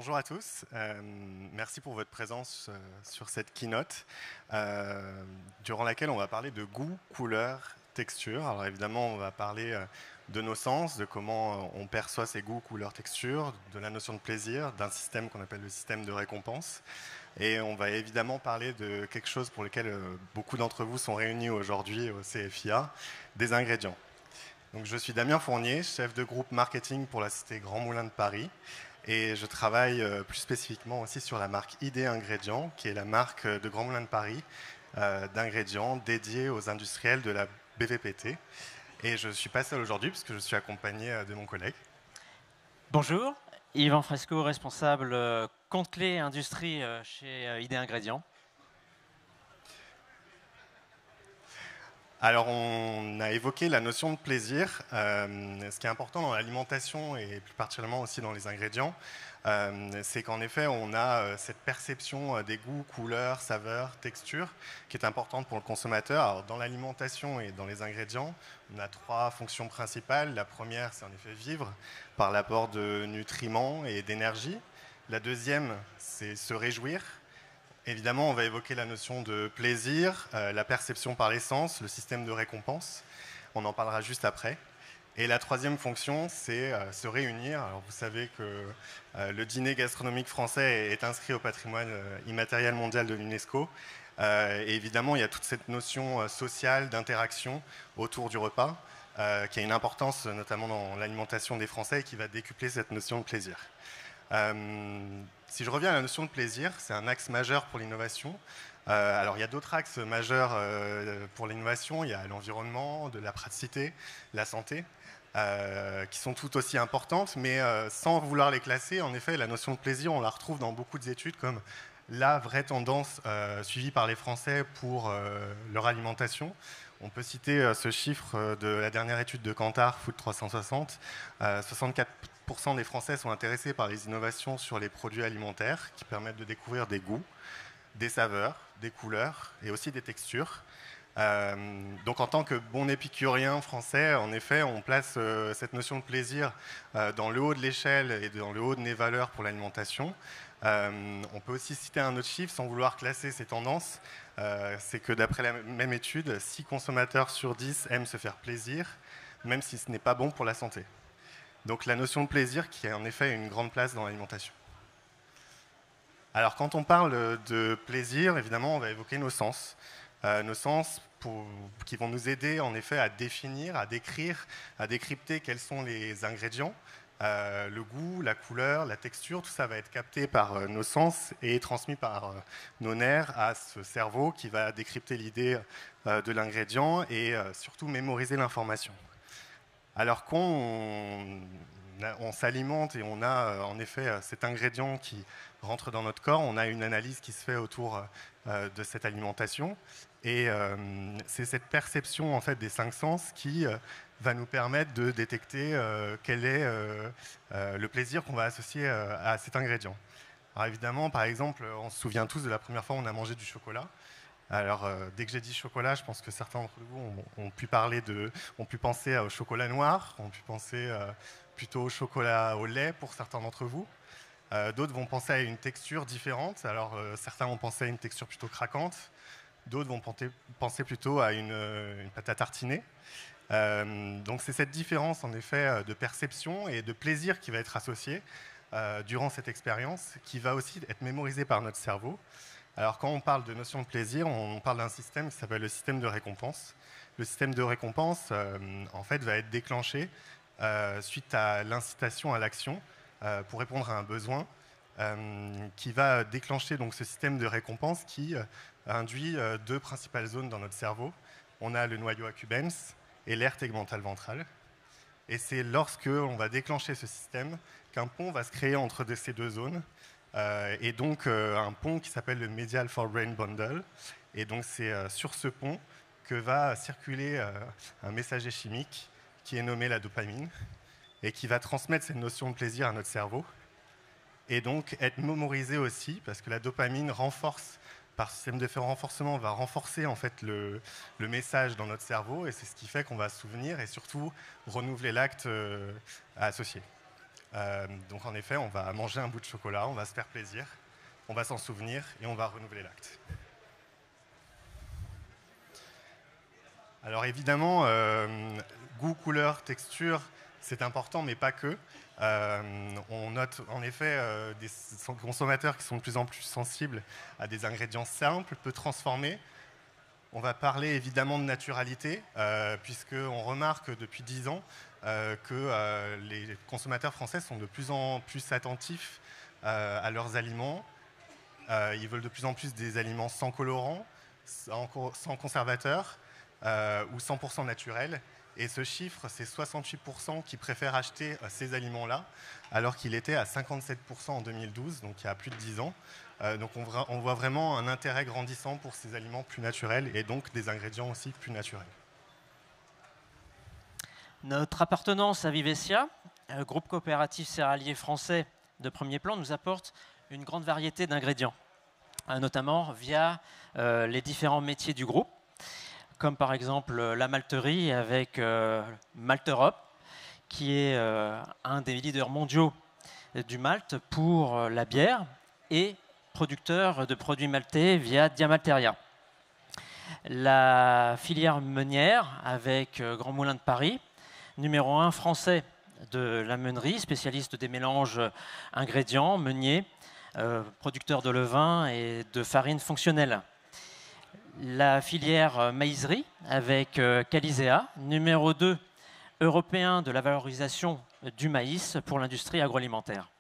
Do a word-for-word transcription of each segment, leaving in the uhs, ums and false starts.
bonjour à tous. Euh, merci pour votre présence euh, sur cette keynote, euh, durant laquelle on va parler de goût, couleur, texture. Alors évidemment, on va parler euh, de nos sens, de comment on perçoit ces goûts, couleurs, textures, de la notion de plaisir, d'un système qu'on appelle le système de récompense. Et on va évidemment parler de quelque chose pour lequel euh, beaucoup d'entre vous sont réunis aujourd'hui au C F I A, des ingrédients. Donc, je suis Damien Fournier, chef de groupe marketing pour la Cité Grand Moulin de Paris. Et je travaille euh, plus spécifiquement aussi sur la marque I D Ingrédients, qui est la marque de Grand Moulin de Paris euh, d'ingrédients dédiés aux industriels de la B V P T. Et je ne suis pas seul aujourd'hui, puisque je suis accompagné euh, de mon collègue. Bonjour, Yvan Fresco, responsable euh, compte clé industrie euh, chez euh, I D Ingrédients. Alors, on a évoqué la notion de plaisir. Euh, ce qui est important dans l'alimentation et plus particulièrement aussi dans les ingrédients, euh, c'est qu'en effet, on a euh, cette perception des goûts, couleurs, saveurs, textures qui est importante pour le consommateur. Alors, dans l'alimentation et dans les ingrédients, on a trois fonctions principales. La première, c'est en effet vivre par l'apport de nutriments et d'énergie. La deuxième, c'est se réjouir. Évidemment, on va évoquer la notion de plaisir, euh, la perception par les sens, le système de récompense. On en parlera juste après. Et la troisième fonction, c'est euh, se réunir. Alors, vous savez que euh, le dîner gastronomique français est inscrit au patrimoine euh, immatériel mondial de l'UNESCO. Euh, et évidemment, il y a toute cette notion euh, sociale d'interaction autour du repas, euh, qui a une importance notamment dans l'alimentation des Français et qui va décupler cette notion de plaisir. Euh, si je reviens à la notion de plaisir, c'est un axe majeur pour l'innovation. Euh, alors, il y a d'autres axes majeurs euh, pour l'innovation. Il y a l'environnement, de la praticité, la santé, euh, qui sont tout aussi importantes, mais euh, sans vouloir les classer, en effet, la notion de plaisir, on la retrouve dans beaucoup d'études comme la vraie tendance euh, suivie par les Français pour euh, leur alimentation. On peut citer euh, ce chiffre de la dernière étude de Kantar, Food trois cent soixante. Euh, soixante-quatre pour cent des Français sont intéressés par les innovations sur les produits alimentaires qui permettent de découvrir des goûts, des saveurs, des couleurs et aussi des textures. Euh, donc en tant que bon épicurien français, en effet, on place euh, cette notion de plaisir euh, dans le haut de l'échelle et dans le haut de nos valeurs pour l'alimentation. Euh, on peut aussi citer un autre chiffre sans vouloir classer ces tendances. Euh, c'est que d'après la même étude, six consommateurs sur dix aiment se faire plaisir, même si ce n'est pas bon pour la santé. Donc la notion de plaisir qui a en effet une grande place dans l'alimentation. Alors quand on parle de plaisir, évidemment, on va évoquer nos sens. Euh, nos sens pour, qui vont nous aider en effet à définir, à décrire, à décrypter quels sont les ingrédients. Euh, le goût, la couleur, la texture, tout ça va être capté par euh, nos sens et transmis par euh, nos nerfs à ce cerveau qui va décrypter l'idée euh, de l'ingrédient et euh, surtout mémoriser l'information. Alors qu'on on s'alimente et on a euh, en effet euh, cet ingrédient qui rentre dans notre corps, on a une analyse qui se fait autour euh, de cette alimentation. Et euh, c'est cette perception en fait, des cinq sens qui euh, va nous permettre de détecter euh, quel est euh, euh, le plaisir qu'on va associer euh, à cet ingrédient. Alors évidemment, par exemple, on se souvient tous de la première fois où on a mangé du chocolat. Alors, euh, dès que j'ai dit chocolat, je pense que certains d'entre vous ont, ont pu parler de, ont pu penser au chocolat noir, ont pu penser euh, plutôt au chocolat au lait pour certains d'entre vous. Euh, D'autres vont penser à une texture différente. Alors, euh, certains vont penser à une texture plutôt craquante. D'autres vont penser plutôt à une, une pâte à tartiner. Euh, donc, c'est cette différence, en effet, de perception et de plaisir qui va être associée euh, durant cette expérience, qui va aussi être mémorisée par notre cerveau. Alors, quand on parle de notion de plaisir, on parle d'un système qui s'appelle le système de récompense. Le système de récompense, euh, en fait, va être déclenché euh, suite à l'incitation à l'action euh, pour répondre à un besoin euh, qui va déclencher donc, ce système de récompense qui euh, induit euh, deux principales zones dans notre cerveau. On a le noyau accumbens et l'aire tegmentale ventrale. Et c'est lorsque on va déclencher ce système qu'un pont va se créer entre ces deux zones. Euh, et donc euh, un pont qui s'appelle le Medial Forebrain Bundle. Et donc c'est euh, sur ce pont que va circuler euh, un messager chimique qui est nommé la dopamine et qui va transmettre cette notion de plaisir à notre cerveau et donc être mémorisé aussi parce que la dopamine renforce, par système d'effet renforcement, va renforcer en fait le, le message dans notre cerveau et c'est ce qui fait qu'on va se souvenir et surtout renouveler l'acte euh, associé. Euh, donc en effet, on va manger un bout de chocolat, on va se faire plaisir, on va s'en souvenir et on va renouveler l'acte. Alors évidemment, euh, goût, couleur, texture, c'est important, mais pas que. Euh, on note en effet euh, des consommateurs qui sont de plus en plus sensibles à des ingrédients simples, peu transformés. On va parler évidemment de naturalité, euh, puisqu'on remarque depuis dix ans euh, que euh, les consommateurs français sont de plus en plus attentifs euh, à leurs aliments. Euh, ils veulent de plus en plus des aliments sans colorants, sans, sans conservateurs euh, ou cent pour cent naturels. Et ce chiffre, c'est soixante-huit pour cent qui préfèrent acheter euh, ces aliments-là, alors qu'il était à cinquante-sept pour cent en deux mille douze, donc il y a plus de dix ans. Euh, donc on, on voit vraiment un intérêt grandissant pour ces aliments plus naturels et donc des ingrédients aussi plus naturels. Notre appartenance à Vivessia, groupe coopératif céréalier français de premier plan, nous apporte une grande variété d'ingrédients, notamment via euh, les différents métiers du groupe, comme par exemple la malterie avec euh, Malte Europe, qui est euh, un des leaders mondiaux du malt pour la bière et producteur de produits maltais via Diamalteria. La filière meunière avec euh, Grand Moulin de Paris, numéro un français de la meunerie, spécialiste des mélanges ingrédients, meuniers, euh, producteur de levain et de farine fonctionnelle. La filière maïserie avec euh, Calisea, numéro deux européen de la valorisation du maïs pour l'industrie agroalimentaire.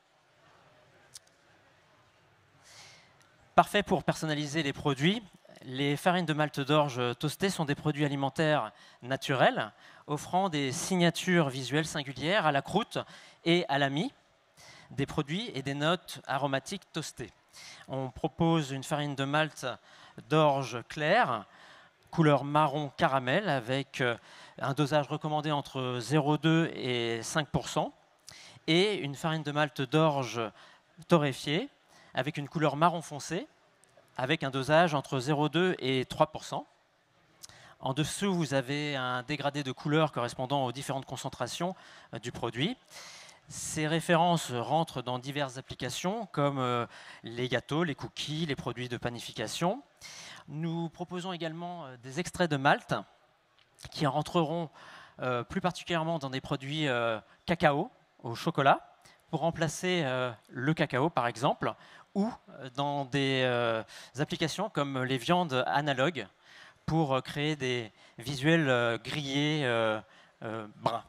Parfait pour personnaliser les produits, les farines de malt d'orge toastées sont des produits alimentaires naturels, offrant des signatures visuelles singulières à la croûte et à la mie, des produits et des notes aromatiques toastées. On propose une farine de malt d'orge claire, couleur marron caramel, avec un dosage recommandé entre zéro virgule deux et cinq pour cent, et une farine de malt d'orge torréfiée, avec une couleur marron foncé, avec un dosage entre zéro virgule deux et trois pour cent. En dessous, vous avez un dégradé de couleurs correspondant aux différentes concentrations du produit. Ces références rentrent dans diverses applications, comme les gâteaux, les cookies, les produits de panification. Nous proposons également des extraits de malt qui rentreront plus particulièrement dans des produits cacao au chocolat, pour remplacer euh, le cacao, par exemple, ou dans des euh, applications comme les viandes analogues, pour euh, créer des visuels euh, grillés euh, euh, bruns.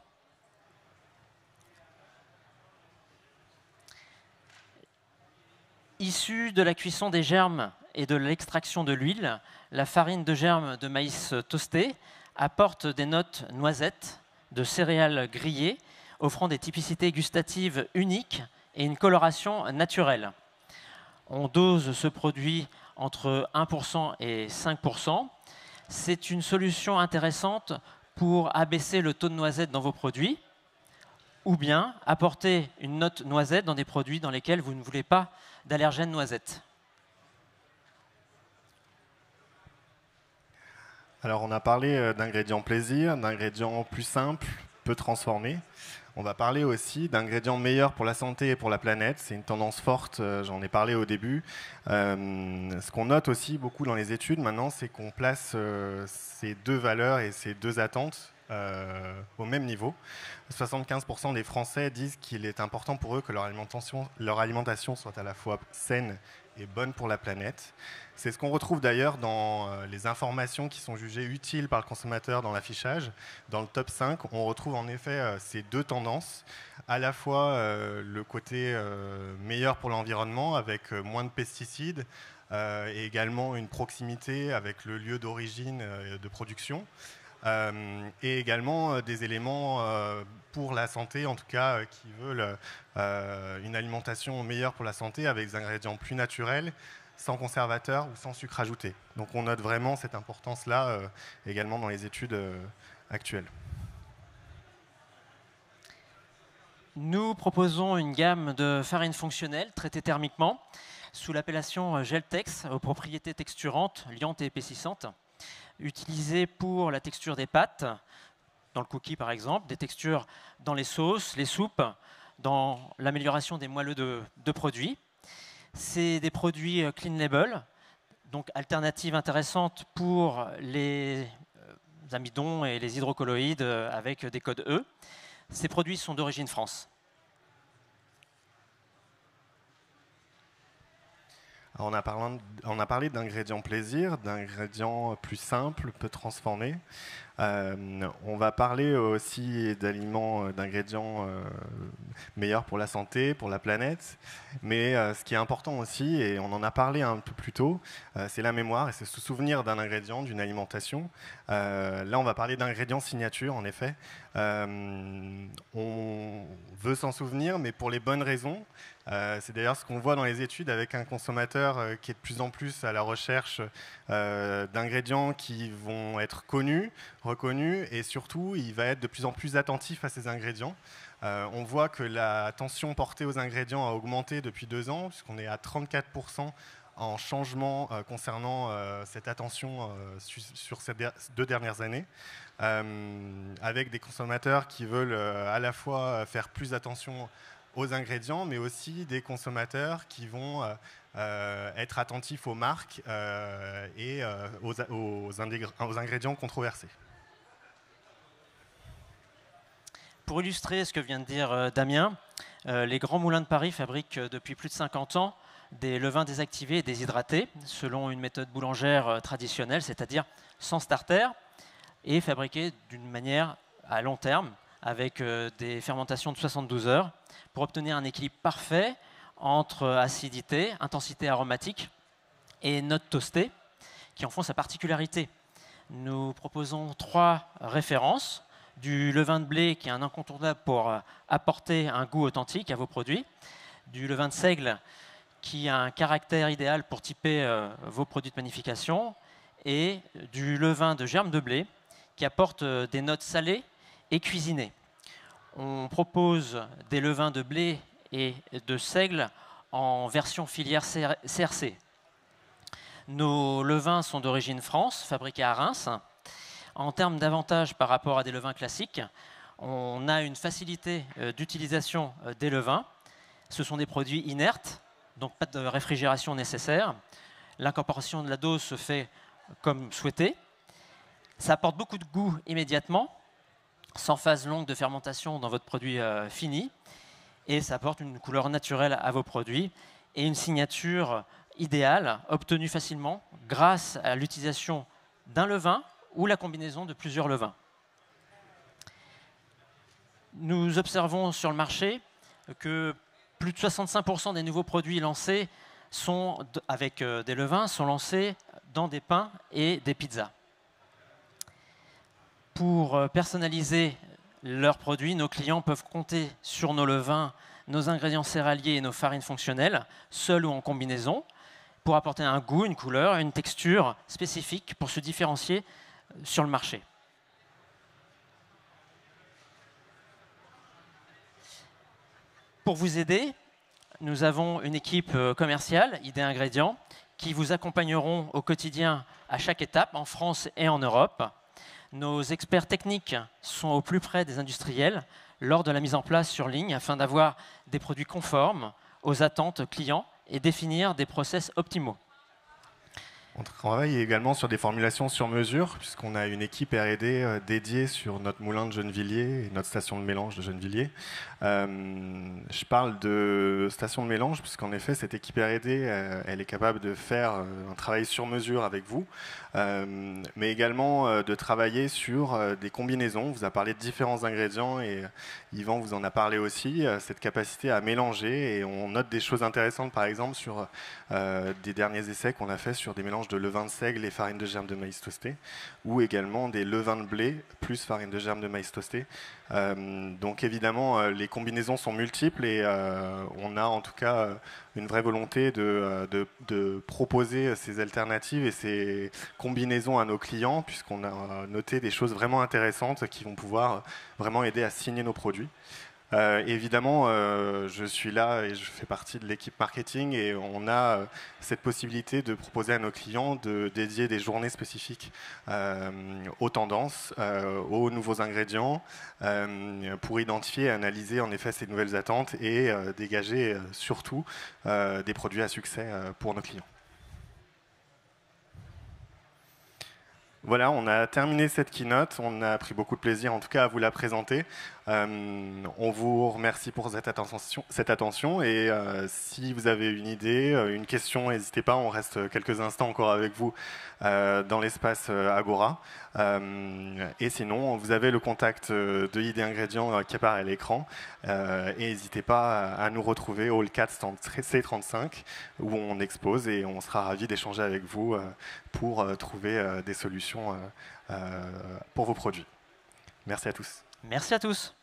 Issue de la cuisson des germes et de l'extraction de l'huile, la farine de germes de maïs toasté apporte des notes noisettes, de céréales grillées, offrant des typicités gustatives uniques et une coloration naturelle. On dose ce produit entre un pour cent et cinq pour cent. C'est une solution intéressante pour abaisser le taux de noisette dans vos produits, ou bien apporter une note noisette dans des produits dans lesquels vous ne voulez pas d'allergène noisette. Alors on a parlé d'ingrédients plaisir, d'ingrédients plus simples, peu transformés. On va parler aussi d'ingrédients meilleurs pour la santé et pour la planète. C'est une tendance forte, j'en ai parlé au début. Euh, ce qu'on note aussi beaucoup dans les études maintenant, c'est qu'on place euh, ces deux valeurs et ces deux attentes euh, au même niveau. soixante-quinze pour cent des Français disent qu'il est important pour eux que leur alimentation, leur alimentation soit à la fois saine et bonne pour la planète. C'est ce qu'on retrouve d'ailleurs dans les informations qui sont jugées utiles par le consommateur dans l'affichage. Dans le top cinq, on retrouve en effet ces deux tendances, à la fois le côté meilleur pour l'environnement avec moins de pesticides et également une proximité avec le lieu d'origine de production, et également des éléments pour la santé, en tout cas qui veulent une alimentation meilleure pour la santé avec des ingrédients plus naturels, sans conservateur ou sans sucre ajouté. Donc on note vraiment cette importance-là euh, également dans les études euh, actuelles. Nous proposons une gamme de farines fonctionnelles traitées thermiquement sous l'appellation Geltex, aux propriétés texturantes, liantes et épaississantes, utilisées pour la texture des pâtes, dans le cookie par exemple, des textures dans les sauces, les soupes, dans l'amélioration des moelleux de, de produits. C'est des produits clean label, donc alternatives intéressantes pour les amidons et les hydrocolloïdes avec des codes E. Ces produits sont d'origine France. On a, parlé, on a parlé d'ingrédients plaisir, d'ingrédients plus simples, peu transformés. Euh, on va parler aussi d'aliments, d'ingrédients euh, meilleurs pour la santé, pour la planète. Mais euh, ce qui est important aussi, et on en a parlé un peu plus tôt, euh, c'est la mémoire et c'est se souvenir d'un ingrédient, d'une alimentation. Euh, là, on va parler d'ingrédients signature, en effet. Euh, on veut s'en souvenir, mais pour les bonnes raisons. Euh, c'est d'ailleurs ce qu'on voit dans les études avec un consommateur euh, qui est de plus en plus à la recherche euh, d'ingrédients qui vont être connus, reconnus, et surtout, il va être de plus en plus attentif à ces ingrédients. Euh, on voit que l'attention portée aux ingrédients a augmenté depuis deux ans, puisqu'on est à trente-quatre pour cent en changement euh, concernant euh, cette attention euh, su sur ces deux dernières années, euh, avec des consommateurs qui veulent euh, à la fois faire plus attention aux ingrédients, mais aussi des consommateurs qui vont euh, euh, être attentifs aux marques euh, et euh, aux, aux, aux ingrédients controversés. Pour illustrer ce que vient de dire euh, Damien, euh, les grands moulins de Paris fabriquent euh, depuis plus de cinquante ans des levains désactivés et déshydratés, selon une méthode boulangère euh, traditionnelle, c'est-à-dire sans starter, et fabriqués d'une manière à long terme, avec euh, des fermentations de soixante-douze heures, pour obtenir un équilibre parfait entre acidité, intensité aromatique et notes toastées, qui en font sa particularité. Nous proposons trois références. Du levain de blé, qui est un incontournable pour apporter un goût authentique à vos produits. Du levain de seigle, qui a un caractère idéal pour typer euh, vos produits de panification. Et du levain de germe de blé, qui apporte euh, des notes salées et cuisinées. On propose des levains de blé et de seigle en version filière C R C. Nos levains sont d'origine France, fabriqués à Reims. En termes d'avantages par rapport à des levains classiques, on a une facilité d'utilisation des levains. Ce sont des produits inertes, donc pas de réfrigération nécessaire. L'incorporation de la dose se fait comme souhaité. Ça apporte beaucoup de goût immédiatement, sans phase longue de fermentation dans votre produit euh, fini. Et ça apporte une couleur naturelle à vos produits et une signature idéale, obtenue facilement grâce à l'utilisation d'un levain ou la combinaison de plusieurs levains. Nous observons sur le marché que plus de soixante-cinq pour cent des nouveaux produits lancés sont, avec des levains sont lancés dans des pains et des pizzas. Pour personnaliser leurs produits, nos clients peuvent compter sur nos levains, nos ingrédients céréaliers et nos farines fonctionnelles, seuls ou en combinaison, pour apporter un goût, une couleur, une texture spécifique pour se différencier sur le marché. Pour vous aider, nous avons une équipe commerciale, Idée Ingrédients, qui vous accompagneront au quotidien à chaque étape, en France et en Europe. Nos experts techniques sont au plus près des industriels lors de la mise en place sur ligne afin d'avoir des produits conformes aux attentes clients et définir des process optimaux. On travaille également sur des formulations sur mesure, puisqu'on a une équipe R et D dédiée sur notre moulin de Gennevilliers et notre station de mélange de Gennevilliers. Euh, je parle de station de mélange, puisqu'en effet, cette équipe R et D, euh, elle est capable de faire un travail sur mesure avec vous, euh, mais également euh, de travailler sur euh, des combinaisons. On vous a parlé de différents ingrédients et Yvan vous en a parlé aussi, euh, cette capacité à mélanger, et on note des choses intéressantes, par exemple, sur euh, des derniers essais qu'on a fait sur des mélanges de levain de seigle et farine de germe de maïs toasté, ou également des levains de blé plus farine de germe de maïs toasté. Euh, donc évidemment, euh, les combinaisons sont multiples et euh, on a en tout cas euh, une vraie volonté de, de, de proposer ces alternatives et ces combinaisons à nos clients, puisqu'on a noté des choses vraiment intéressantes qui vont pouvoir vraiment aider à signer nos produits. Euh, évidemment, euh, je suis là et je fais partie de l'équipe marketing et on a euh, cette possibilité de proposer à nos clients de dédier des journées spécifiques euh, aux tendances, euh, aux nouveaux ingrédients, euh, pour identifier et analyser en effet ces nouvelles attentes et euh, dégager euh, surtout euh, des produits à succès euh, pour nos clients. Voilà, on a terminé cette keynote. On a pris beaucoup de plaisir, en tout cas, à vous la présenter. Euh, on vous remercie pour cette attention, cette attention et euh, si vous avez une idée, une question, n'hésitez pas. On reste quelques instants encore avec vous euh, dans l'espace Agora. Euh, et sinon, vous avez le contact de I D Ingrédients qui apparaît à l'écran. Euh, et n'hésitez pas à nous retrouver au hall quatre stand C trente-cinq où on expose et on sera ravis d'échanger avec vous euh, pour euh, trouver euh, des solutions euh, euh, pour vos produits. Merci à tous. Merci à tous.